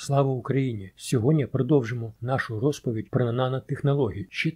Слава Україні! Сьогодні продовжимо нашу розповідь про нанотехнології. Ще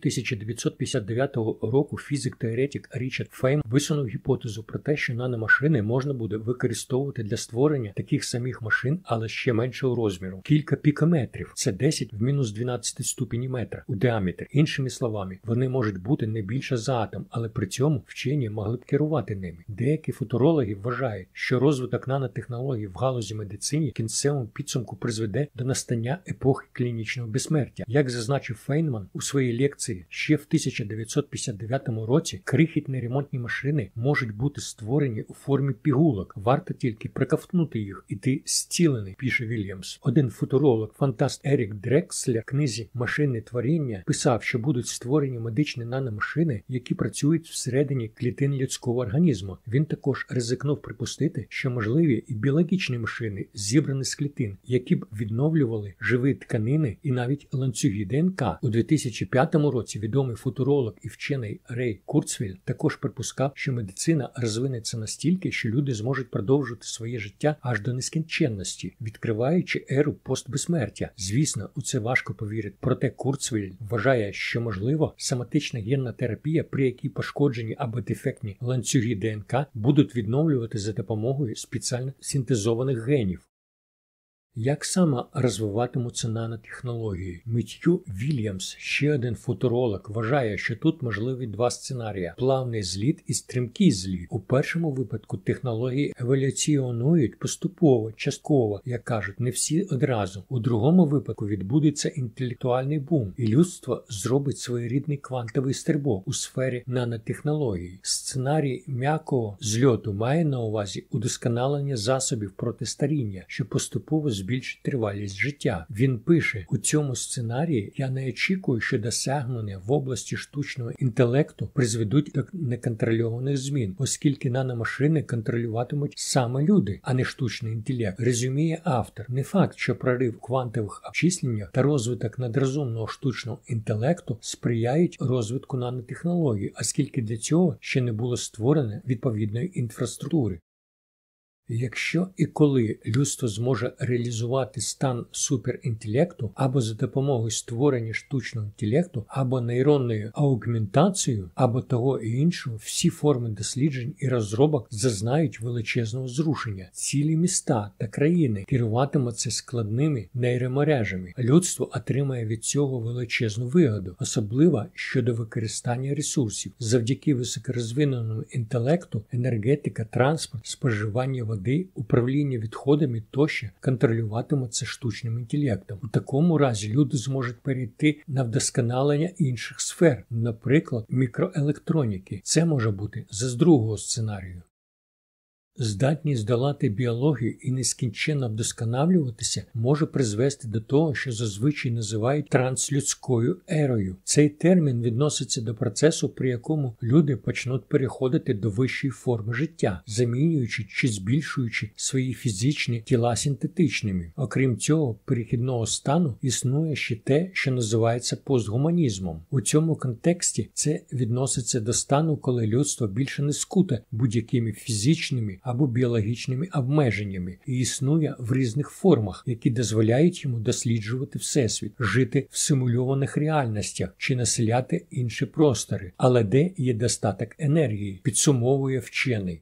1959 року фізик-теоретик Річард Фейнман висунув гіпотезу про те, що наномашини можна буде використовувати для створення таких самих машин, але ще меншого розміру. Кілька пікометрів – це 10 в мінус 12 ступені метра у діаметрі. Іншими словами, вони можуть бути не більше за атом, але при цьому вчені могли б керувати ними. Деякі футурологи вважають, що розвиток нанотехнологій в галузі медицині в кінцевому підсумку призведе до настання епохи клінічного безсмертя. Як зазначив Фейнман у своїй лекції, ще в 1959 році крихітні ремонтні машини можуть бути створені у формі пігулок. Варто тільки проковтнути їх, і ти зцілений, пише Вільямс. Один футуролог, фантаст Ерік Дрекслер в книзі «Машинне творіння» писав, що будуть створені медичні наномашини, які працюють всередині клітин людського організму. Він також ризикнув припустити, що можливі і біологічні машини, зібрані з клітин, які б відновлювали живі тканини і навіть ланцюги ДНК. У 2005 році відомий футуролог і вчений Рей Курцвейл також припускав, що медицина розвинеться настільки, що люди зможуть продовжувати своє життя аж до нескінченності, відкриваючи еру постбезсмертя. Звісно, у це важко повірити. Проте Курцвейл вважає, що можливо соматична генна терапія, при якій пошкоджені або дефектні ланцюги ДНК будуть відновлювати за допомогою спеціально синтезованих генів. Як саме розвиватимуться нанотехнології? Меттью Вільямс, ще один футуролог, вважає, що тут можливі два сценарії – плавний зліт і стрімкий зліт. У першому випадку технології еволюціонують поступово, частково, як кажуть, не всі одразу. У другому випадку відбудеться інтелектуальний бум, і людство зробить своєрідний квантовий стрибок у сфері нанотехнологій. Сценарій м'якого зльоту має на увазі удосконалення засобів проти старіння, що поступово збільшить тривалість життя. Він пише, у цьому сценарії я не очікую, що досягнення в області штучного інтелекту призведуть до неконтрольованих змін, оскільки наномашини контролюватимуть саме люди, а не штучний інтелект. Резюмує автор. Не факт, що прорив в квантових обчисленнях та розвиток надрозумного штучного інтелекту сприяють розвитку нанотехнологій, оскільки для цього ще не було створено відповідної інфраструктури. Якщо і коли людство зможе реалізувати стан суперінтелекту або за допомогою створення штучного інтелекту, або нейронною аугментацією, або того і іншого, всі форми досліджень і розробок зазнають величезного зрушення. Цілі міста та країни керуватимуться складними нейромережами. Людство отримає від цього величезну вигоду, особливо щодо використання ресурсів. Завдяки високорозвиненому інтелекту, енергетика, транспорт, споживання води, управління відходами тощо контролюватимуться штучним інтелектом. У такому разі люди зможуть перейти на вдосконалення інших сфер, наприклад, мікроелектроніки. Це може бути з другого сценарію. Здатність долати біологію і нескінченно вдосконалюватися може призвести до того, що зазвичай називають транслюдською ерою. Цей термін відноситься до процесу, при якому люди почнуть переходити до вищої форми життя, замінюючи чи збільшуючи свої фізичні тіла синтетичними. Окрім цього перехідного стану існує ще те, що називається постгуманізмом. У цьому контексті це відноситься до стану, коли людство більше не скуте будь-якими фізичними або біологічними обмеженнями і існує в різних формах, які дозволяють йому досліджувати всесвіт, жити в симульованих реальностях чи населяти інші простори, але де є достаток енергії, підсумовує вчений.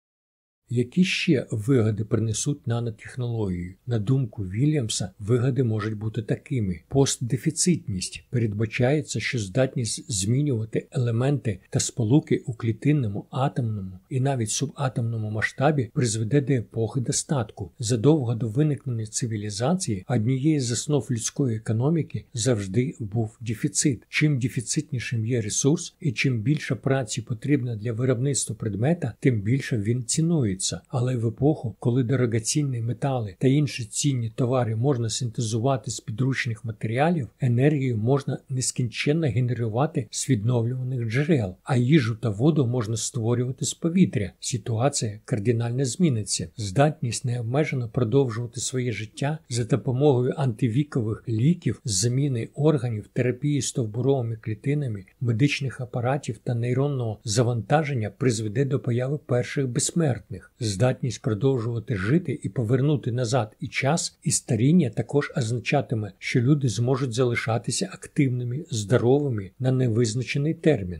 Які ще вигоди принесуть нанотехнології? На думку Вільямса, вигоди можуть бути такими. Постдефіцитність. Передбачається, що здатність змінювати елементи та сполуки у клітинному, атомному і навіть субатомному масштабі призведе до епохи достатку. Задовго до виникнення цивілізації однією з основ людської економіки завжди був дефіцит. Чим дефіцитнішим є ресурс і чим більше праці потрібно для виробництва предмета, тим більше він цінується. Але в епоху, коли дорогоцінні метали та інші цінні товари можна синтезувати з підручних матеріалів, енергію можна нескінченно генерувати з відновлюваних джерел, а їжу та воду можна створювати з повітря. Ситуація кардинально зміниться. Здатність необмежено продовжувати своє життя за допомогою антивікових ліків, заміни органів, терапії стовбуровими клітинами, медичних апаратів та нейронного завантаження призведе до появи перших безсмертних. даних. Здатність продовжувати жити і повернути назад і час, і старіння також означатиме, що люди зможуть залишатися активними, здоровими на невизначений термін.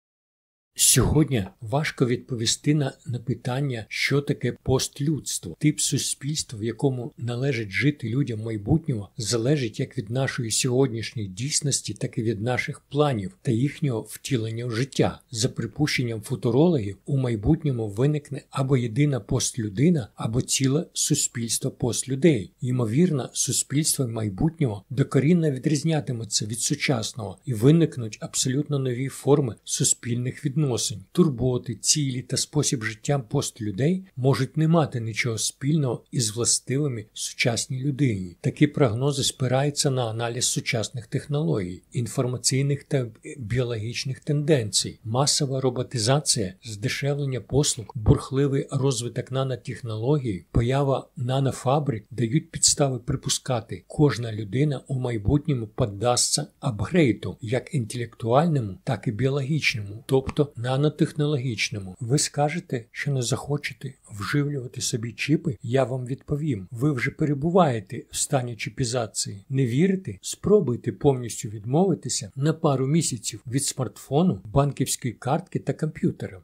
Сьогодні важко відповісти на питання, що таке постлюдство. Тип суспільства, в якому належить жити людям майбутнього, залежить як від нашої сьогоднішньої дійсності, так і від наших планів та їхнього втілення в життя. За припущенням футурологів, у майбутньому виникне або єдина постлюдина, або ціле суспільство постлюдей. Ймовірно, суспільства майбутнього докорінно відрізнятимуться від сучасного і виникнуть абсолютно нові форми суспільних відносин. Турботи, цілі та спосіб життя постлюдей можуть не мати нічого спільного із властивими сучасній людині. Такі прогнози спираються на аналіз сучасних технологій, інформаційних та біологічних тенденцій. Масова роботизація, здешевлення послуг, бурхливий розвиток нанотехнологій, поява нанофабрик дають підстави припускати, кожна людина у майбутньому піддасться апгрейду, як інтелектуальному, так і біологічному, тобто нанотехнологічному. Ви скажете, що не захочете вживлювати собі чіпи? Я вам відповім. Ви вже перебуваєте в стані чіпізації. Не вірите? Спробуйте повністю відмовитися на пару місяців від смартфону, банківської картки та комп'ютера.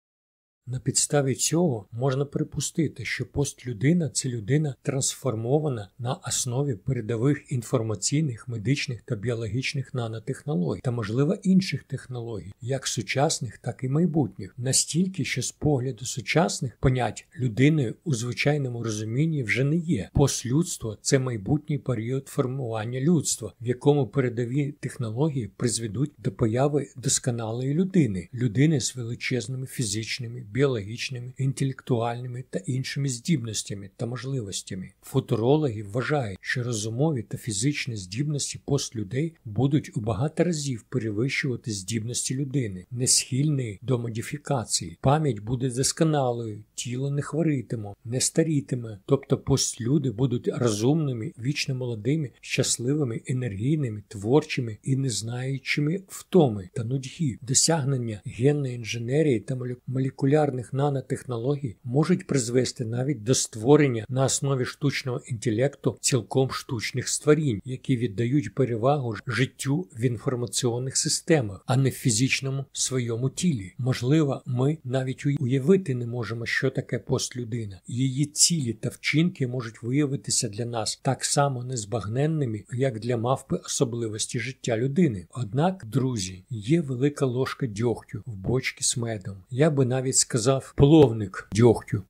На підставі цього можна припустити, що постлюдина – це людина трансформована на основі передових інформаційних, медичних та біологічних нанотехнологій та, можливо, інших технологій, як сучасних, так і майбутніх. Настільки, що з погляду сучасних понять людиною у звичайному розумінні вже не є. Постлюдство – це майбутній період формування людства, в якому передові технології призведуть до появи досконалої людини з величезними фізичними, біологічними, інтелектуальними та іншими здібностями та можливостями. Футурологи вважають, що розумові та фізичні здібності постлюдей будуть у багато разів перевищувати здібності людини, не схильної до модифікації. Пам'ять буде досконалою, тіло не хворитиме, не старітиме, тобто постлюди будуть розумними, вічно молодими, щасливими, енергійними, творчими і не знаючими втоми та нудьги. Досягнення генної інженерії та молекулярної нанотехнологій можуть призвести навіть до створення на основі штучного інтелекту цілком штучних створінь, які віддають перевагу життю в інформаційних системах, а не в фізичному своєму тілі. Можливо, ми навіть уявити не можемо, що таке постлюдина. Її цілі та вчинки можуть виявитися для нас так само незбагненними, як для мавпи особливості життя людини. Однак, друзі, є велика ложка дьогтю в бочці з медом. Я би навіть сказав половник дьогтю.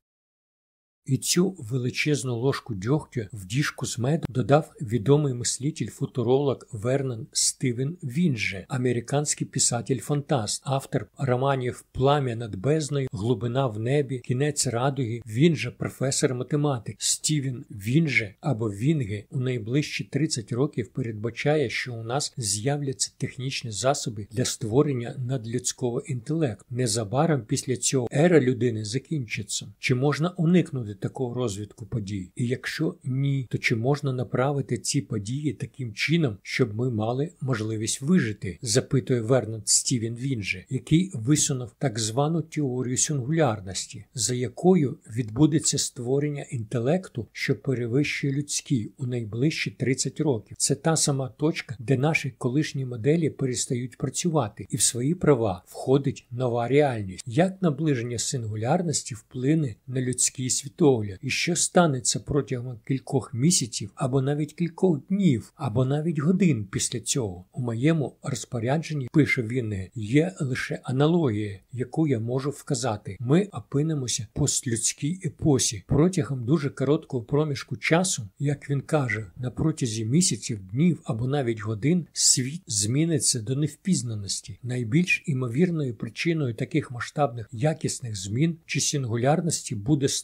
І цю величезну ложку дьогтю в діжку з меду додав відомий мислитель-футуролог Вернон Стівен Вінже, американський писатель-фантаст, автор романів «Плам'я над бездною», «Глибина в небі», «Кінець радуги». Вінже – професор математик. Стівен Вінже або Вінге у найближчі 30 років передбачає, що у нас з'являться технічні засоби для створення надлюдського інтелекту. Незабаром після цього ера людини закінчиться. Чи можна уникнути такого розвитку подій? І якщо ні, то чи можна направити ці події таким чином, щоб ми мали можливість вижити? Запитує Вернон Стівен Вінже, який висунув так звану теорію сингулярності, за якою відбудеться створення інтелекту, що перевищує людський у найближчі 30 років. Це та сама точка, де наші колишні моделі перестають працювати, і в свої права входить нова реальність. Як наближення сингулярності вплине на людський світогляд? І що станеться протягом кількох місяців, або навіть кількох днів, або навіть годин після цього? У моєму розпорядженні, пише Вінге, є лише аналогія, яку я можу вказати. Ми опинимося в постлюдській епосі. Протягом дуже короткого проміжку часу, як він каже, на протязі місяців, днів або навіть годин світ зміниться до невпізнаності. Найбільш імовірною причиною таких масштабних якісних змін чи сингулярності буде створення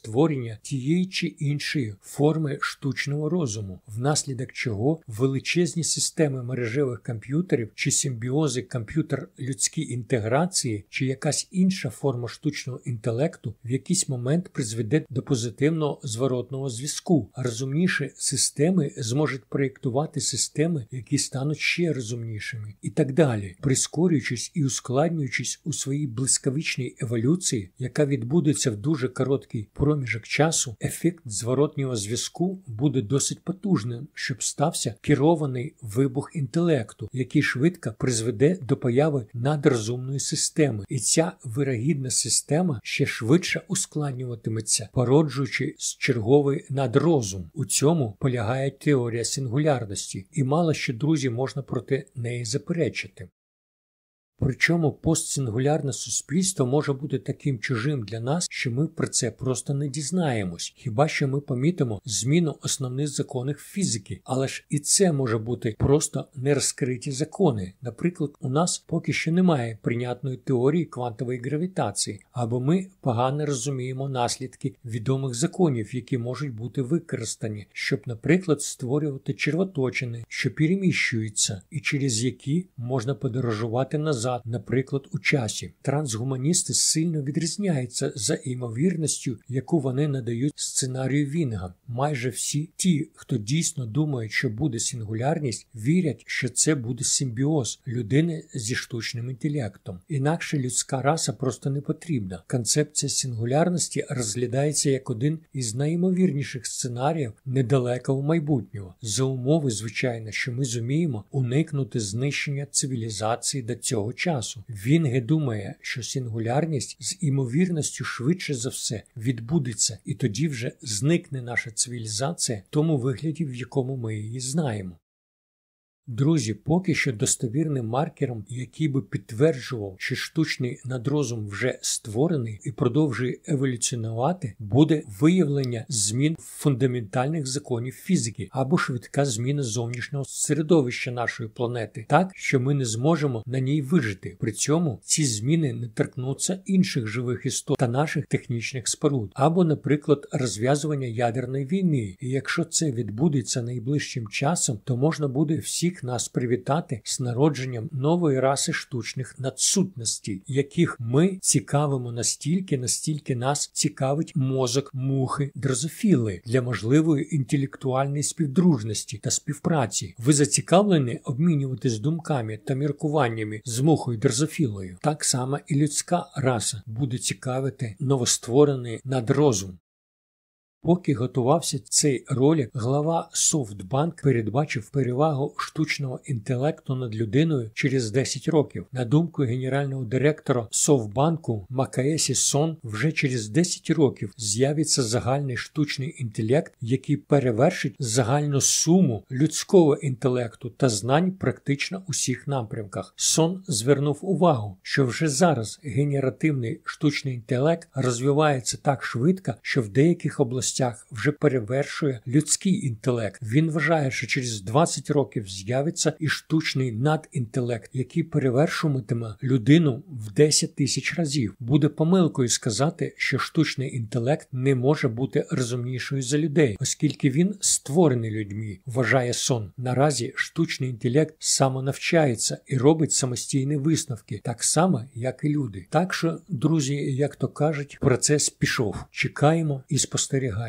виявлення тієї чи іншої форми штучного розуму, внаслідок чого величезні системи мережевих комп'ютерів чи симбіози комп'ютер-людській інтеграції чи якась інша форма штучного інтелекту в якийсь момент призведе до позитивного зворотного зв'язку. А розумніші системи зможуть проєктувати системи, які стануть ще розумнішими і так далі, прискорюючись і ускладнюючись у своїй блискавичній еволюції, яка відбудеться в дуже короткий проміжок часу, ефект зворотнього зв'язку буде досить потужним, щоб стався керований вибух інтелекту, який швидко призведе до появи надрозумної системи. І ця вирогідна система ще швидше ускладнюватиметься, породжуючи черговий надрозум. У цьому полягає теорія сингулярності, і мало що, друзі, можна проти неї заперечити. Причому постсингулярне суспільство може бути таким чужим для нас, що ми про це просто не дізнаємось. Хіба що ми помітимо зміну основних законів фізики. Але ж і це може бути просто нерозкриті закони. Наприклад, у нас поки що немає прийнятної теорії квантової гравітації, або ми погано розуміємо наслідки відомих законів, які можуть бути використані, щоб, наприклад, створювати червоточини, що переміщуються, і через які можна подорожувати назад, наприклад, у часі. Трансгуманісти сильно відрізняються за ймовірністю, яку вони надають сценарію Вінга. Майже всі ті, хто дійсно думає, що буде сингулярність, вірять, що це буде симбіоз людини зі штучним інтелектом. Інакше людська раса просто не потрібна. Концепція сингулярності розглядається як один із найімовірніших сценаріїв недалекого майбутнього. За умови, звичайно, що ми зуміємо уникнути знищення цивілізації до цього часу. Вінге думає, що сингулярність з імовірністю швидше за все відбудеться, і тоді вже зникне наша цивілізація в тому вигляді, в якому ми її знаємо. Друзі, поки що достовірним маркером, який би підтверджував, що штучний надрозум вже створений і продовжує еволюціонувати, буде виявлення змін фундаментальних законів фізики або швидка зміна зовнішнього середовища нашої планети, так, що ми не зможемо на ній вижити. При цьому ці зміни не торкнуться інших живих істот та наших технічних споруд, або, наприклад, розв'язування ядерної війни. І якщо це відбудеться найближчим часом, то можна буде всіх нас привітати з народженням нової раси штучних надсутностей, яких ми цікавимо настільки, наскільки нас цікавить мозок мухи дрозофіли для можливої інтелектуальної співдружності та співпраці. Ви зацікавлені обмінюватись думками та міркуваннями з мухою дрозофілою? Так само і людська раса буде цікавити новостворений надрозум. Поки готувався цей ролик, глава SoftBank передбачив перевагу штучного інтелекту над людиною через 10 років. На думку генерального директора SoftBank Макаесі Сон, вже через 10 років з'явиться загальний штучний інтелект, який перевершить загальну суму людського інтелекту та знань практично усіх напрямках. Сон звернув увагу, що вже зараз генеративний штучний інтелект розвивається так швидко, що в деяких областях вже перевершує людський інтелект. Він вважає, що через 20 років з'явиться і штучний надінтелект, який перевершуватиме людину в 10 тисяч разів. Буде помилкою сказати, що штучний інтелект не може бути розумнішою за людей, оскільки він створений людьми, вважає Сон. Наразі штучний інтелект самонавчається і робить самостійні висновки, так само, як і люди. Так що, друзі, як то кажуть, процес пішов. Чекаємо і спостерігаємо.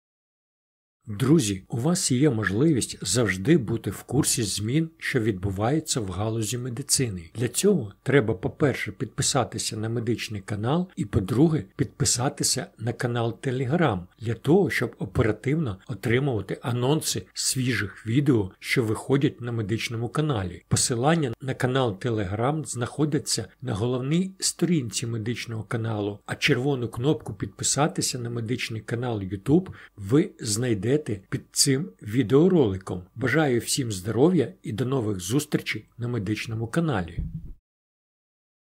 Друзі, у вас є можливість завжди бути в курсі змін, що відбуваються в галузі медицини. Для цього треба, по-перше, підписатися на медичний канал і, по-друге, підписатися на канал Telegram, для того, щоб оперативно отримувати анонси свіжих відео, що виходять на медичному каналі. Посилання на канал Telegram знаходяться на головній сторінці медичного каналу, а червону кнопку «Підписатися на медичний канал YouTube» ви знайдете під цим відеороликом. Бажаю всім здоров'я і до нових зустрічей на медичному каналі.